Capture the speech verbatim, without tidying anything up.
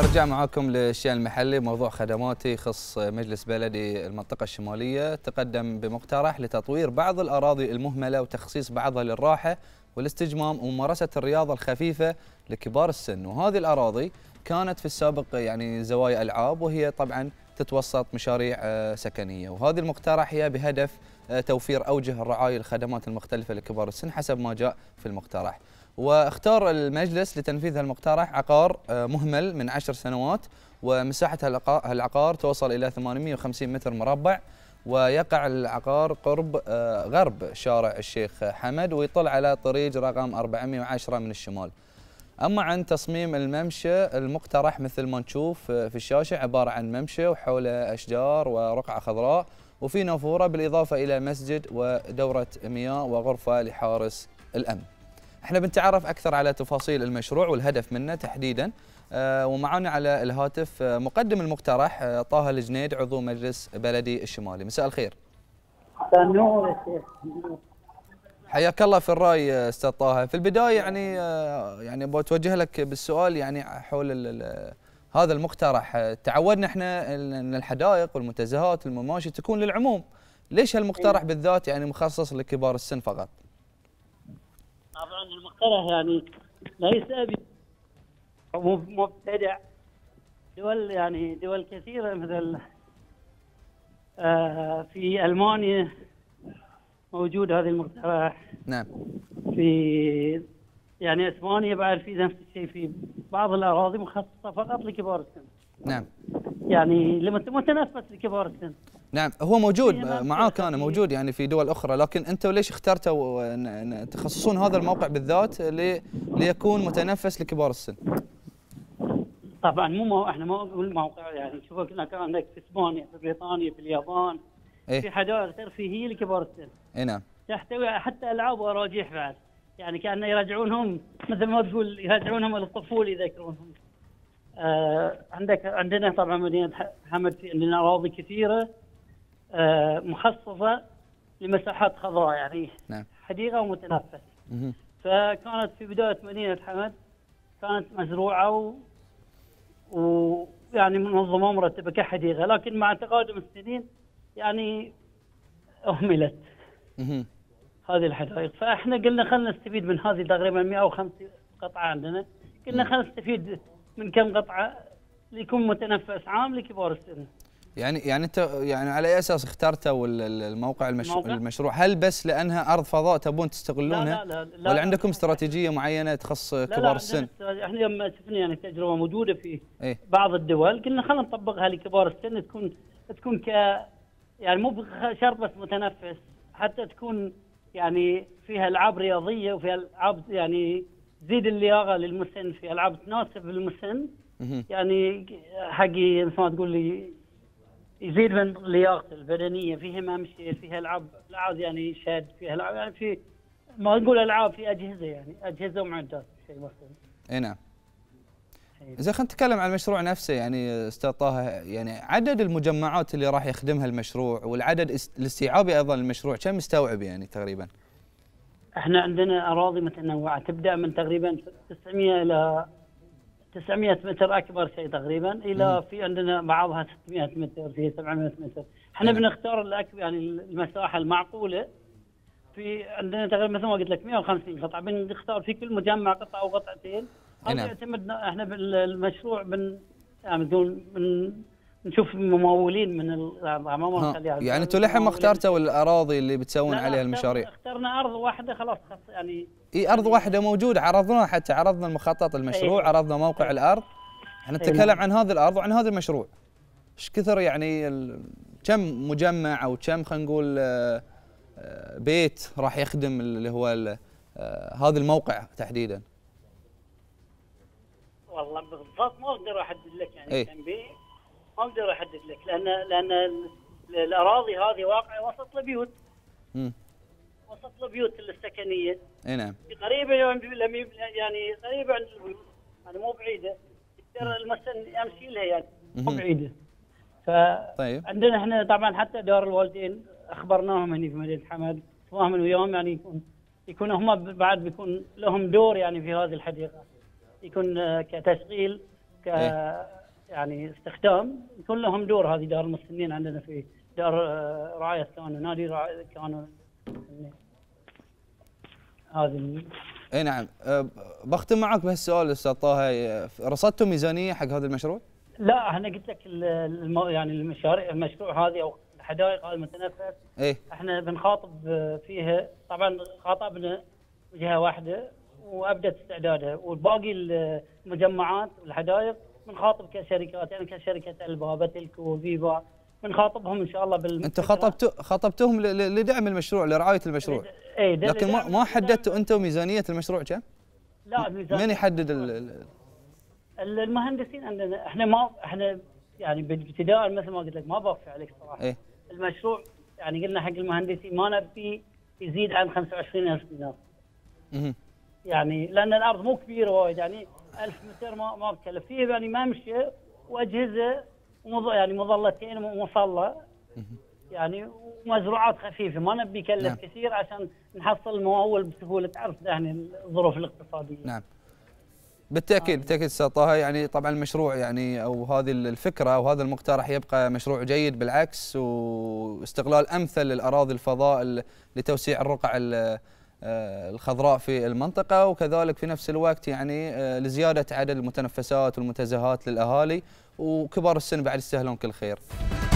نرجع معاكم للشأن المحلي. موضوع خدماتي يخص مجلس بلدي المنطقة الشمالية تقدم بمقترح لتطوير بعض الأراضي المهملة وتخصيص بعضها للراحة والاستجمام وممارسة الرياضة الخفيفة لكبار السن، وهذه الأراضي كانت في السابق يعني زوايا ألعاب، وهي طبعا تتوسط مشاريع سكنية، وهذه المقترح هي بهدف توفير أوجه الرعاية الخدمات المختلفة لكبار السن حسب ما جاء في المقترح. واختار المجلس لتنفيذ المقترح عقار مهمل من عشر سنوات، ومساحة العقار توصل إلى ثمانمئة وخمسين متر مربع، ويقع العقار قرب غرب شارع الشيخ حمد، ويطل على طريق رقم أربعمئة وعشرة من الشمال. أما عن تصميم الممشى المقترح مثل ما نشوف في الشاشة، عبارة عن ممشى وحوله أشجار ورقعة خضراء وفي نافورة، بالإضافة إلى مسجد ودورة مياه وغرفة لحارس الأمن. احنا بنتعرف أكثر على تفاصيل المشروع والهدف منه تحديدا، آه ومعنا على الهاتف آه مقدم المقترح آه طه الجنيد، عضو مجلس بلدي الشمالي. مساء الخير. مساء حياك الله في الراي استاذ طه. في البدايه يعني آه يعني بتوجه لك بالسؤال يعني حول ال ال هذا المقترح. تعودنا احنا ان الحدائق والمنتزهات والمماشي تكون للعموم، ليش هالمقترح بالذات يعني مخصص لكبار السن فقط؟ طبعا المقترح يعني ليس مبتدع. دول يعني دول كثيره مثل آه في المانيا موجود هذا المقترح. نعم. في يعني اسبانيا بعد في نفس الشيء، في بعض الاراضي مخصصه فقط لكبار السن. نعم. يعني متنفس لكبار السن. نعم، هو موجود معاك، أنا موجود يعني في دول أخرى، لكن أنتم ليش اخترتوا أن تخصصون هذا الموقع بالذات لي ليكون متنفس لكبار السن؟ طبعا مو مو احنا ما نقول موقع، يعني شوف هناك عندك في اسبانيا، في بريطانيا، في اليابان، إيه؟ في حدائق ترفيهيه لكبار السن. اي نعم. تحتوي حتى العاب وراجيح بعد، يعني كانه يرجعونهم مثل ما تقول يرجعونهم للطفوله، يذكرونهم. آه عندك عندنا طبعا مدينه حمد في عندنا اراضي كثيره آه مخصصه لمساحات خضراء، يعني نعم. حديقه ومتنفس. مه. فكانت في بدايه مدينه حمد كانت مزروعه و ويعني منظمه مرتبه كحديقه، لكن مع تقادم السنين يعني اهملت هذه الحدائق. فاحنا قلنا خلينا نستفيد من هذه تقريبا مئة وخمسين قطعه عندنا، قلنا خلينا نستفيد من كم قطعه ليكون متنفس عام لكبار السن. يعني يعني انت يعني على اي اساس اخترتوا الموقع المش... المشروع؟ هل بس لانها ارض فضاء تبون تستغلونها؟ لا لا لا لا، ولا عندكم استراتيجيه معينه تخص لا كبار لا السن؟ احنا لما شفنا يعني تجربه موجوده في ايه؟ بعض الدول، قلنا خلينا نطبقها لكبار السن، تكون تكون ك يعني مو شرط بس متنفس، حتى تكون يعني فيها العاب رياضيه وفيها العاب يعني تزيد اللياقه للمسن، في العاب تناسب المسن، يعني حقي مثل ما تقول لي يزيد من لياقته البدنيه، فيها ممشي، فيها العاب العاب يعني شد، فيها العاب يعني في ما نقول العاب، في اجهزه يعني اجهزه ومعدات شيء مثلا. اي نعم. إذا خلينا نتكلم عن المشروع نفسه يعني استاذ طه، يعني عدد المجمعات اللي راح يخدمها المشروع والعدد الاستيعابي ايضا للمشروع كم مستوعب يعني تقريبا؟ احنا عندنا اراضي متنوعه تبدا من تقريبا تسعمئة الى تسعمئة متر اكبر شيء تقريبا، الى في عندنا بعضها ستمئة متر، في سبعمئة متر. احنا بنختار الاكبر يعني المساحه المعقوله. في عندنا تقريبا مثل ما قلت لك مئة وخمسين قطعه، بنختار في كل مجمع قطعه او قطعتين. هذا يعتمد احنا بالمشروع بن يعني بدون بن نشوف ممولين من الاعضاء، ما يعني يعني انتم للحين ما اخترتوا الاراضي اللي بتسوون لا عليها لا المشاريع؟ اخترنا ارض واحده خلاص يعني. اي ارض واحده موجوده، عرضناها حتى عرضنا المخطط المشروع، أيه. عرضنا موقع أيه. الارض. احنا نتكلم أيه. عن هذه الارض وعن هذا المشروع. ايش كثر يعني ال... كم مجمع او كم خلينا نقول بيت راح يخدم اللي هو هذا الموقع تحديدا؟ والله بالضبط ما اقدر احدد لك يعني أيه. كم بيت، ما اقدر احدد لك، لان لان الاراضي هذه واقعه وسط البيوت. امم وسط البيوت السكنيه. اي نعم. قريبه يعني قريبه عند البيوت، يعني مو بعيده، تقدر المسن يمشي لها يعني مو بعيده. فعندنا احنا طبعا حتى دار الوالدين اخبرناهم هنا في مدينه حمد، تفاهموا وياهم، يعني يكون يكون هم بعد بيكون لهم دور يعني في هذه الحديقه، يكون كتشغيل ك يعني استخدام يكون لهم دور. هذه دار المسنين عندنا في دار آه، رعايه كانوا، نادي رعايه كانوا المسنين. هذه اي نعم. أه، بختم معك بهالسؤال استاذ طه، رصدتوا ميزانيه حق هذا المشروع؟ لا، احنا قلت لك ال- الم... يعني المشاريع المشروع هذه او الحدائق هذا المتنفس، ايه احنا بنخاطب فيها. طبعا خاطبنا جهه واحده وابدت استعدادها، والباقي المجمعات والحدائق بنخاطب كشركات، يعني كشركه البابا تلكو فيفا بنخاطبهم ان شاء الله بال. انتم خاطبتوا خاطبتوهم ل- ل- لدعم المشروع، لرعايه المشروع، اي ده لكن ما اللي- ما حددتوا انتم ميزانيه المشروع كم؟ لا، ميزان من يحدد ال- ال- المهندسين عندنا. احنا ما احنا يعني بالابتداء مثل ما قلت لك ما بخفي عليك صراحه. ايه المشروع يعني قلنا حق المهندسين ما نبي يزيد عن خمسة وعشرين ألف دينار. مهم. يعني لان الارض مو كبيره وايد، يعني ألف متر ما ما بكلف فيه، يعني ممشى واجهزه ومض... يعني مظلتين ومصلى، يعني ومزروعات خفيفه. ما نبي يكلف نعم. كثير عشان نحصل الممول بسهوله. تعرف يعني الظروف الاقتصاديه. نعم بالتاكيد بالتاكيد استاذ طه. يعني طبعا المشروع يعني او هذه الفكره او هذا المقترح يبقى مشروع جيد بالعكس، واستغلال امثل للاراضي الفضاء ل- لتوسيع الرقع ال- آه، الخضراء في المنطقه، وكذلك في نفس الوقت يعني آه، لزياده عدد المتنفسات والمنتزهات للاهالي، وكبار السن بعد يستاهلون كل خير.